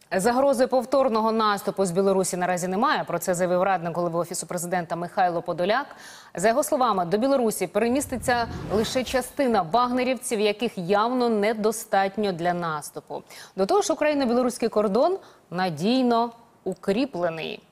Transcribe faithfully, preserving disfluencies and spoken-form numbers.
Загрози повторного наступу з Білорусі наразі немає. Про це заявив радник голови Офісу президента Михайло Подоляк. За його словами, до Білорусі переміститься лише частина вагнерівців, яких явно недостатньо для наступу. До того ж, Україно-білоруський кордон надійно укріплений.